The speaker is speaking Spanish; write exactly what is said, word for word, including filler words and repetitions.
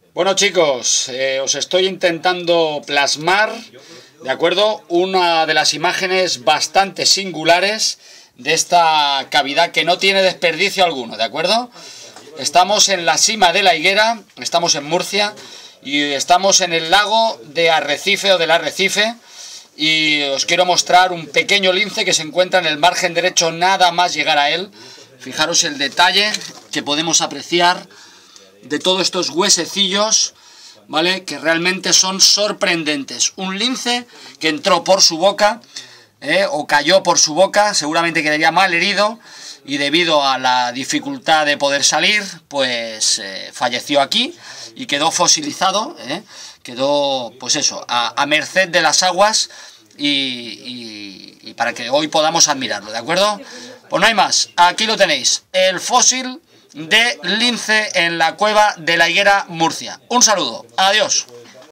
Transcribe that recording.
Bueno, chicos, eh, os estoy intentando plasmar, ¿de acuerdo?, una de las imágenes bastante singulares de esta cavidad que no tiene desperdicio alguno, ¿de acuerdo? Estamos en la cima de la higuera, estamos en Murcia y estamos en el lago de Arrecife o del Arrecife, y os quiero mostrar un pequeño lince que se encuentra en el margen derecho nada más llegar a él. Fijaros el detalle que podemos apreciar de todos estos huesecillos, ¿vale?, que realmente son sorprendentes. Un lince que entró por su boca, eh, o cayó por su boca, seguramente quedaría mal herido, y debido a la dificultad de poder salir, pues eh, falleció aquí y quedó fosilizado, eh, quedó, pues eso, a, a merced de las aguas y, y, y para que hoy podamos admirarlo, ¿de acuerdo? Pues no hay más, aquí lo tenéis, el fósil de lince en la cueva de la Higuera, Murcia. Un saludo, adiós.